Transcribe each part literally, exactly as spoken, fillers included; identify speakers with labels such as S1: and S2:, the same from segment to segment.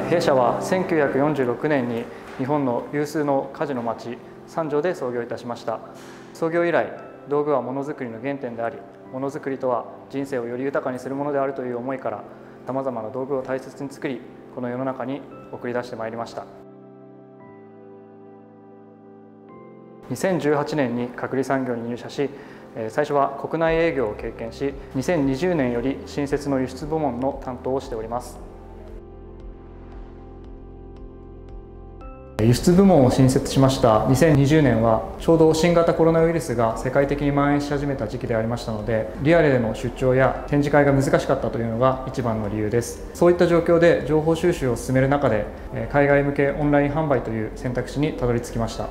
S1: 弊社はせんきゅうひゃくよんじゅうろくねんに日本の有数の鍛冶の町三条で創業いたしました。創業以来、道具はものづくりの原点であり、ものづくりとは人生をより豊かにするものであるという思いから、さまざまな道具を大切に作り、この世の中に送り出してまいりました。にせんじゅうはちねんに隔離産業に入社し、最初は国内営業を経験し、にせんにじゅうねんより新設の輸出部門の担当をしております。輸出部門を新設しましたにせんにじゅうねんはちょうど新型コロナウイルスが世界的に蔓延し始めた時期でありましたので、リアルでの出張や展示会が難しかったというのが一番の理由です。そういった状況で情報収集を進める中で、海外向けオンライン販売という選択肢にたどり着きました。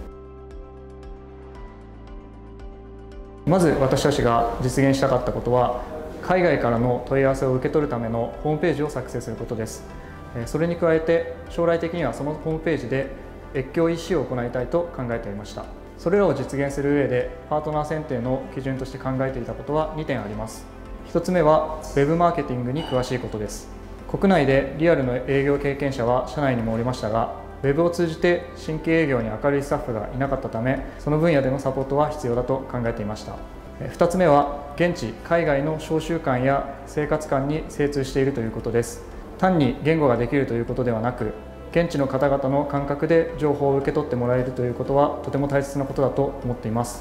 S1: まず私たちが実現したかったことは、海外からの問い合わせを受け取るためのホームページを作成することです。それに加えて、将来的にはそのホームページで越境 イーシー を行いたいと考えていました。それらを実現する上で、パートナー選定の基準として考えていたことはにてんあります。ひとつめは、ウェブマーケティングに詳しいことです。国内でリアルの営業経験者は社内にもおりましたが、ウェブを通じて新規営業に明るいスタッフがいなかったため、その分野でのサポートは必要だと考えていました。ふたつめは、現地海外の商習慣や生活感に精通しているということです。単に言語ができるということではなく、現地の方々の感覚で情報を受け取ってもらえるということはとても大切なことだと思っています。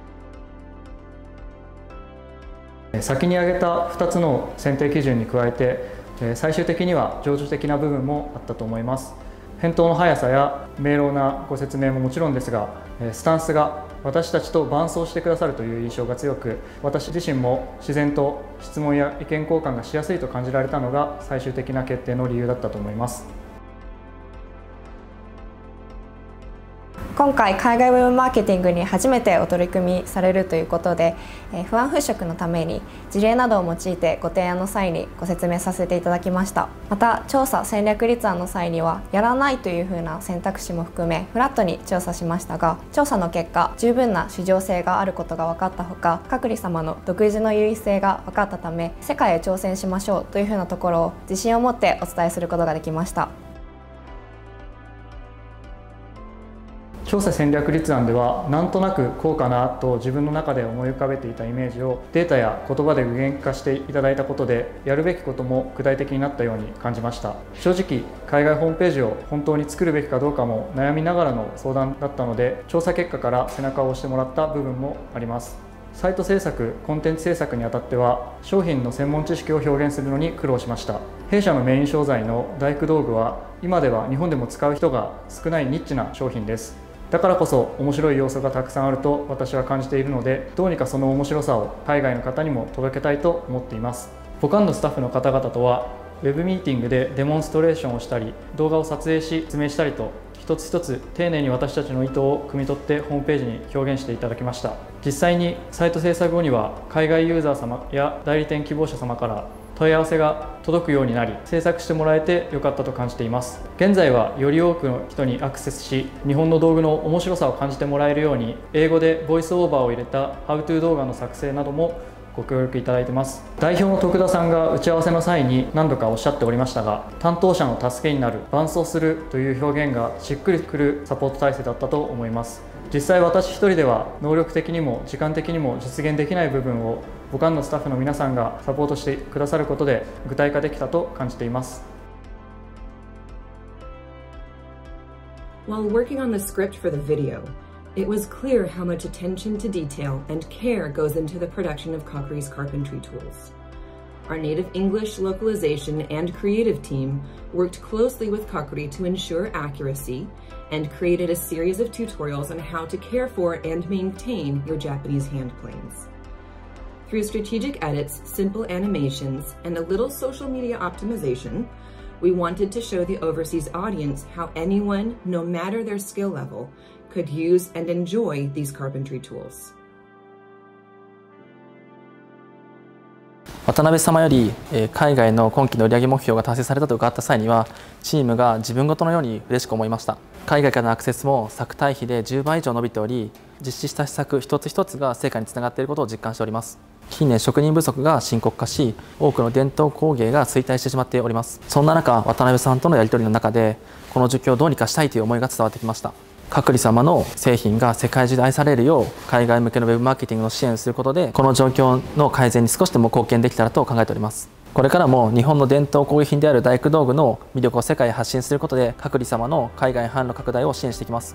S1: 先に挙げたふたつの選定基準に加えて、最終的には情緒的な部分もあったと思います。返答の速さや明朗なご説明ももちろんですが、スタンスが私たちと伴走してくださるという印象が強く、私自身も自然と質問や意見交換がしやすいと感じられたのが最終的な決定の理由だったと思います。
S2: 今回、海外ウェブマーケティングに初めてお取り組みされるということで、不安払拭のために事例などを用いてご提案の際にご説明させていただきました。また、調査戦略立案の際にはやらないというふうな選択肢も含めフラットに調査しましたが、調査の結果十分な市場性があることが分かったほか、各里様の独自の優位性が分かったため、世界へ挑戦しましょうというふうなところを自信を持ってお伝えすることができました。
S1: 調査戦略立案では、なんとなくこうかなと自分の中で思い浮かべていたイメージをデータや言葉で具現化していただいたことで、やるべきことも具体的になったように感じました。正直、海外ホームページを本当に作るべきかどうかも悩みながらの相談だったので、調査結果から背中を押してもらった部分もあります。サイト制作、コンテンツ制作にあたっては、商品の専門知識を表現するのに苦労しました。弊社のメイン商材の大工道具は、今では日本でも使う人が少ないニッチな商品です。だからこそ面白い要素がたくさんあると私は感じているので、どうにかその面白さを海外の方にも届けたいと思っています。ボカンのスタッフの方々とは、ウェブミーティングでデモンストレーションをしたり、動画を撮影し説明したりと、一つ一つ丁寧に私たちの意図を汲み取ってホームページに表現していただきました。実際にサイト制作後には、海外ユーザー様や代理店希望者様から問い合わせが届くようになり、制作してもらえてよかったと感じています。現在はより多くの人にアクセスし、日本の道具の面白さを感じてもらえるように、英語でボイスオーバーを入れた How to 動画の作成などもご協力いただいています。代表の徳田さんが打ち合わせの際に何度かおっしゃっておりましたが、担当者の助けになる、伴走するという表現がしっくりくるサポート体制だったと思います。実際私一人では能力的にも時間的にも実現できない部分を、ボカンのスタッフの皆さんがサポートしてくださることで具体化できたと感じています。
S3: While working on the script for the video, it was clear how much attention to detail and care goes into the production of Kokori's carpentry tools. Our native English localization and creative team worked closely with Kokori to ensure accuracy and created a series of tutorials on how to care for and maintain your Japanese hand planes. Through strategic edits, simple animations, and a little social media optimization, we wanted to show the overseas audience how anyone, no matter their skill level, could use and enjoy these carpentry tools.
S4: 渡辺様より海外の今期の売上目標が達成されたと伺った際には、チームが自分ごとのように嬉しく思いました。海外からのアクセスも昨対比でじゅうばい以上伸びており、実施した施策一つ一つが成果につながっていることを実感しております。近年職人不足が深刻化し、多くの伝統工芸が衰退してしまっております。そんな中、渡辺さんとのやり取りの中でこの状況をどうにかしたいという思いが伝わってきました。角利様の製品が世界中で愛されるよう海外向けのウェブマーケティングの支援をすることで、この状況の改善に少しでも貢献できたらと考えております。これからも日本の伝統工芸品である大工道具の魅力を世界へ発信することで、角利様の海外販路拡大を支援していきます。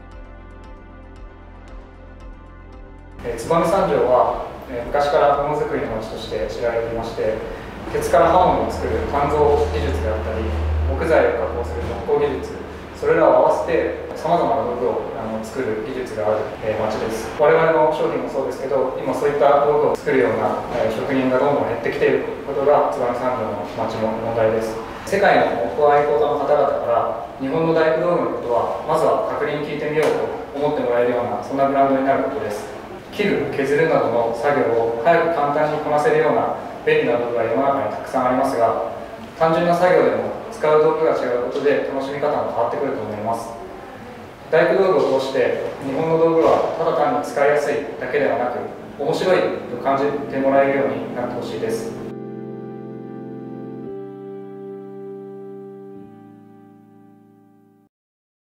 S1: 燕三条は昔からものづくりの町として知られていまして、鉄から刃物を作る鍛造技術であったり、木材を加工する木工技術、それらを合わせてさまざまな道具をあの作る技術がある、えー、町です。我々の商品もそうですけど、今そういった道具を作るような、えー、職人がどんどん減ってきていることが燕三条の町の問題です。世界の木工愛好家の方々から日本の大工道具のことはまずは確認聞いてみようと思ってもらえるような、そんなブランドになることです。切る、削るなどの作業を早く簡単にこなせるような便利な道具が世の中にたくさんありますが、単純な作業でも使う道具が違うことで楽しみ方も変わってくると思います。大工道具を通して日本の道具はただ単に使いやすいだけではなく、面白いと感じてもらえるようになってほしいです。